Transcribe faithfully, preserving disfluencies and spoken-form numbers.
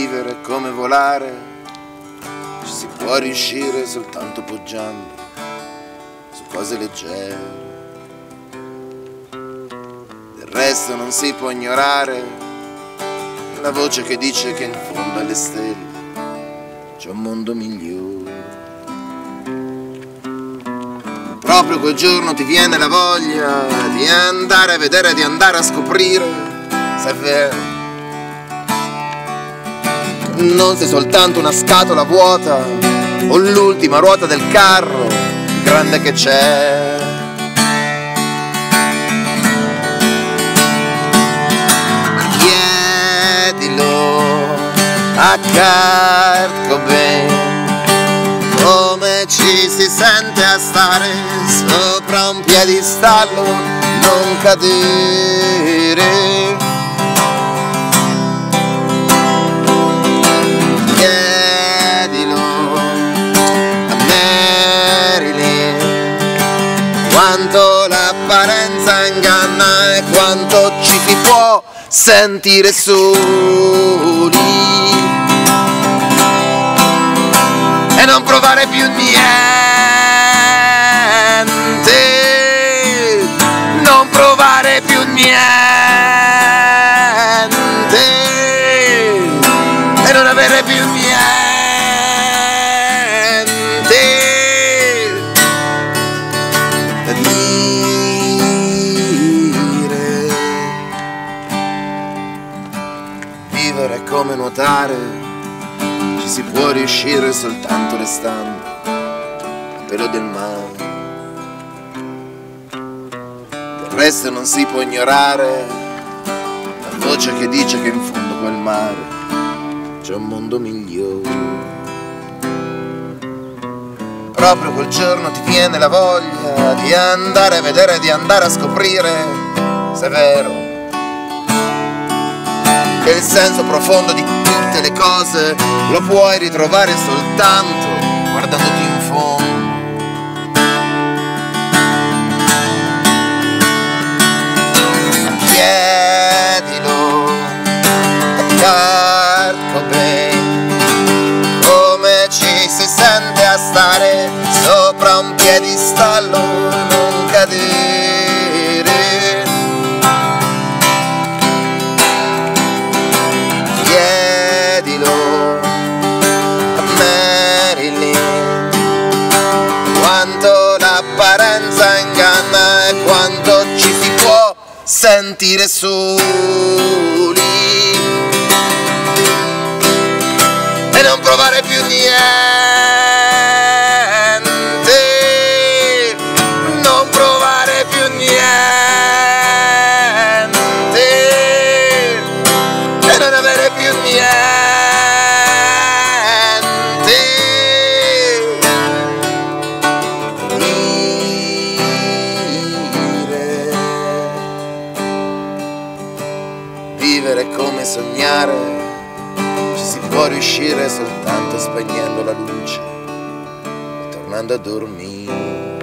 Vivere è come volare, ci si può riuscire soltanto poggiando su cose leggere. Del resto non si può ignorare la voce che dice che in fondo alle stelle c'è un mondo migliore. Proprio quel giorno ti viene la voglia di andare a vedere, di andare a scoprire se è vero. Non sei soltanto una scatola vuota o l'ultima ruota del carro grande che c'è. Chiedilo a Kurt Cobain come ci si sente a stare sopra un piedistallo, non cadere. Quanto l'apparenza inganna e quanto ci si può sentire soli e non provare più niente, non provare più niente e non avere più niente. Vivere è come nuotare, ci si può riuscire soltanto restando a pelo del mare. Del resto non si può ignorare la voce che dice che in fondo a quel mare c'è un mondo migliore. Proprio quel giorno ti viene la voglia di andare a vedere, di andare a scoprire se è vero che il senso profondo di tutte le cose lo puoi ritrovare soltanto guardandoti in fondo. Chiedilo a Kurt Cobain come ci si sente a stare sopra un piedistallo e non cadere. Chiedilo a Marilyn quanto l'apparenza inganna e quanto ci si può sentire soli e non provare più niente, non provare più niente e non avere più niente. Vivere, vivere è come sognare, ci si può riuscire soltanto spegnendo la luce e tornando a dormire.